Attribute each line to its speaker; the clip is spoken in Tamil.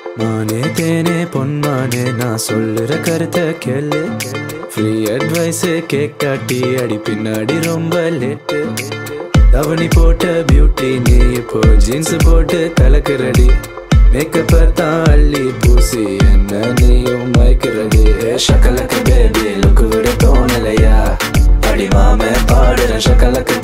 Speaker 1: மானே தேனே பொன்மானே நான் சொல்லுற கருத்தை கேளு. ஃப்ரீ அட்வைஸ் கேட்காட்டி அடி பின்னாடி ரொம்ப லேட்டு. தவணி போட்ட பியூட்டி நீ இப்போ ஜீன்ஸ் போட்டு கலக்குறடி. மேக்கப் தான் அள்ளி பூசி என்ன நீயும் மயக்கிறடி. ஷக்கலக்க பேபி லுக்கு விட தோணலையா? அடி மாமே பாடுற ஷக்கலக்க